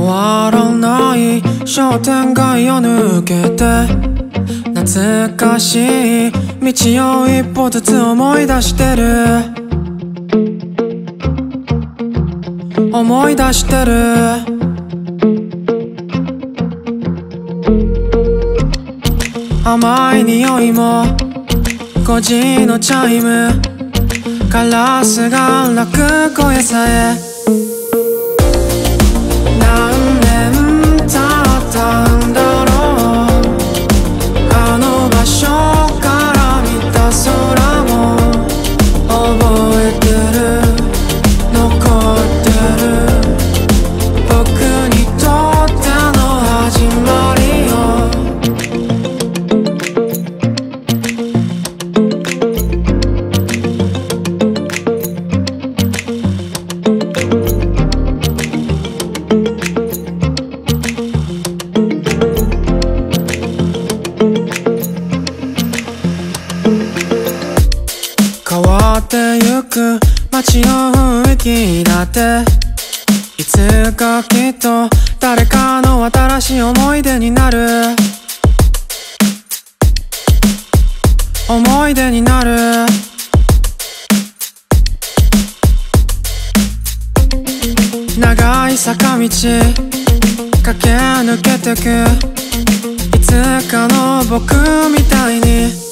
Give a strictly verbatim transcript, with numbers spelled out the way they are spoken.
わらない商店街を抜けて懐かしい道を一歩ずつ思い出してる思い出してる甘い匂いもごじのチャイムカラスが鳴く声さえ何年経ったんだろうあの場所から見た空も覚えてる残ってる僕にとっての始まりよ変わってゆく街の雰囲気だっていつかきっと誰かの新しい思い出になる思い出になる長い坂道駆け抜けてくいつかの僕みたいに